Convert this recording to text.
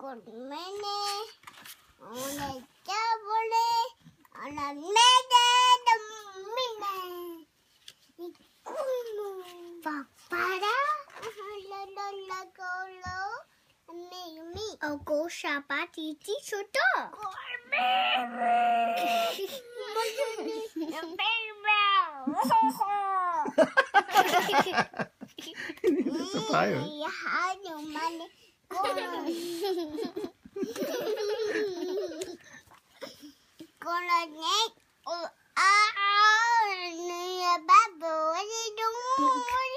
con mene, una chabole, una mene de mine. Papara, la colo, mi. Aku siapa titi sudah. Hindi na tayo. Con